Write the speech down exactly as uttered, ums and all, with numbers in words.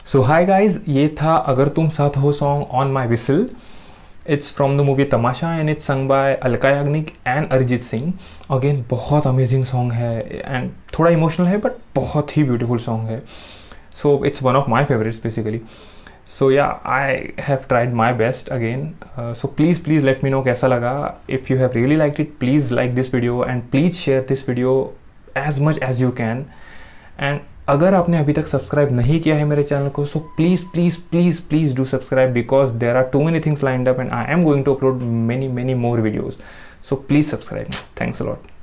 सो hi guys, ये था अगर Tum Saath Ho song on my whistle. It's from the movie Tamasha and it's sung by Alka Yagnik and Arijit Singh. Again बहुत amazing song है and थोड़ा emotional है बट बहुत ही ब्यूटीफुल सॉन्ग है. So it's one of my favourites basically. So yeah I have tried my best again. So please please let me know कैसा लगा. If you have really like it, please like this video and please share this video as much as you can. And अगर आपने अभी तक subscribe नहीं किया है मेरे चैनल को, so please please please please do subscribe because there are too many things lined up and I am going to upload many many more videos. So please subscribe. Thanks a lot.